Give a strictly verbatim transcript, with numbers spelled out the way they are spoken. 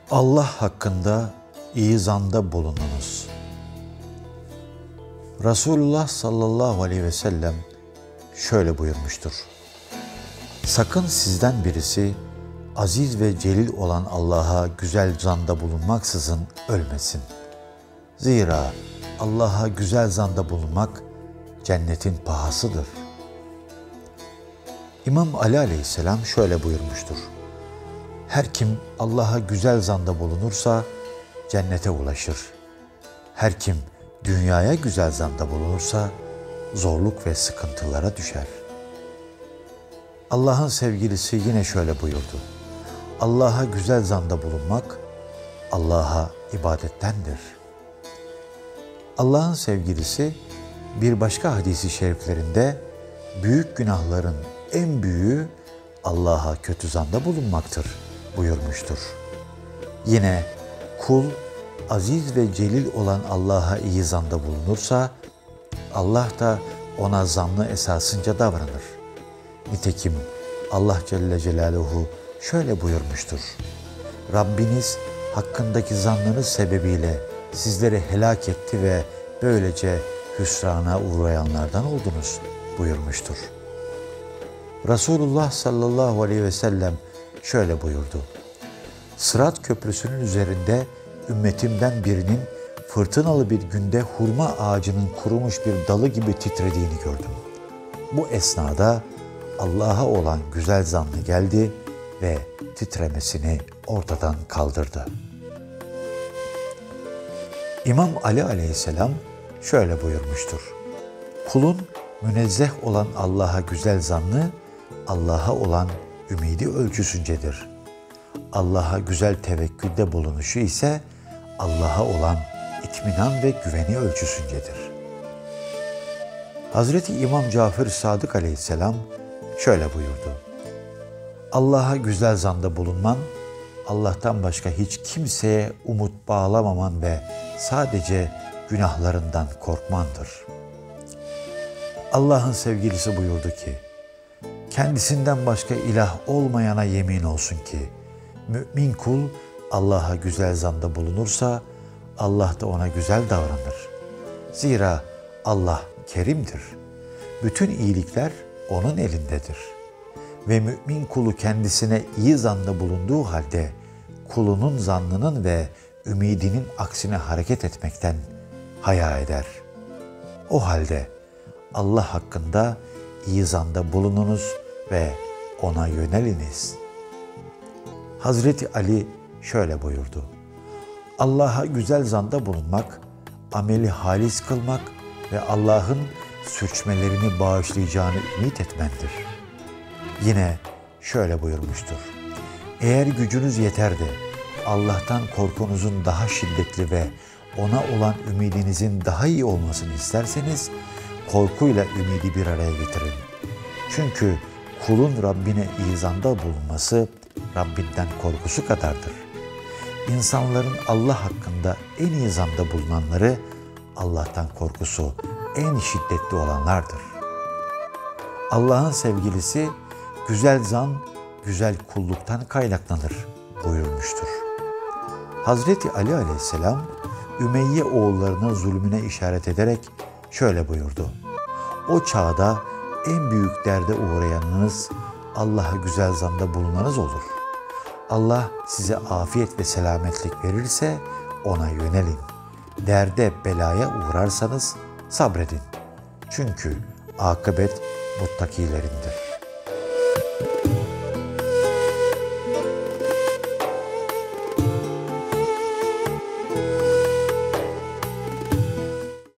Allah hakkında iyi zanda bulununuz. Resulullah sallallahu aleyhi ve sellem şöyle buyurmuştur. Sakın sizden birisi aziz ve celil olan Allah'a güzel zanda bulunmaksızın ölmesin. Zira Allah'a güzel zanda bulunmak cennetin pahasıdır. İmam Ali aleyhisselam şöyle buyurmuştur. Her kim Allah'a güzel zanda bulunursa cennete ulaşır. Her kim dünyaya güzel zanda bulunursa zorluk ve sıkıntılara düşer. Allah'ın sevgilisi yine şöyle buyurdu. Allah'a güzel zanda bulunmak Allah'a ibadettendir. Allah'ın sevgilisi bir başka hadisi şeriflerinde büyük günahların en büyüğü Allah'a kötü zanda bulunmaktır buyurmuştur. Yine kul aziz ve celil olan Allah'a iyi zanda bulunursa Allah da ona zannı esasınca davranır. Nitekim Allah Celle Celaluhu şöyle buyurmuştur. Rabbiniz hakkındaki zannınız sebebiyle sizleri helak etti ve böylece hüsrana uğrayanlardan oldunuz buyurmuştur. Resulullah sallallahu aleyhi ve sellem şöyle buyurdu. Sırat köprüsünün üzerinde ümmetimden birinin fırtınalı bir günde hurma ağacının kurumuş bir dalı gibi titrediğini gördüm. Bu esnada Allah'a olan güzel zannı geldi ve titremesini ortadan kaldırdı. İmam Ali aleyhisselam şöyle buyurmuştur. Kulun münezzeh olan Allah'a güzel zannı, Allah'a olan ümidi ölçüsüncedir. Allah'a güzel tevekkülde bulunuşu ise Allah'a olan itminan ve güveni ölçüsüncedir. Hazreti İmam Cafer Sadık aleyhisselam şöyle buyurdu. Allah'a güzel zanda bulunman, Allah'tan başka hiç kimseye umut bağlamaman ve sadece günahlarından korkmandır. Allah'ın sevgilisi buyurdu ki, kendisinden başka ilah olmayana yemin olsun ki, mümin kul Allah'a güzel zanda bulunursa, Allah da ona güzel davranır. Zira Allah kerimdir. Bütün iyilikler onun elindedir. Ve mümin kulu kendisine iyi zanda bulunduğu halde, kulunun zannının ve ümidinin aksine hareket etmekten haya eder. O halde Allah hakkında iyi zanda bulununuz ve ona yöneliniz. Hazreti Ali şöyle buyurdu. Allah'a güzel zanda bulunmak, ameli halis kılmak ve Allah'ın sürçmelerini bağışlayacağını ümit etmendir. Yine şöyle buyurmuştur. Eğer gücünüz yeter de Allah'tan korkunuzun daha şiddetli ve ona olan ümidinizin daha iyi olmasını isterseniz, korkuyla ümidi bir araya getirin. Çünkü kulun Rabbine iyi zanda bulunması Rabbinden korkusu kadardır. İnsanların Allah hakkında en iyi zanda bulunanları Allah'tan korkusu en şiddetli olanlardır. Allah'ın sevgilisi güzel zan, güzel kulluktan kaynaklanır buyurmuştur. Hazreti Ali aleyhisselam Ümeyye oğullarının zulmüne işaret ederek şöyle buyurdu. O çağda en büyük derde uğrayanınız Allah'a güzel zanda bulunanız olur. Allah size afiyet ve selametlik verirse ona yönelin. Derde belaya uğrarsanız sabredin. Çünkü akıbet muttakilerindir.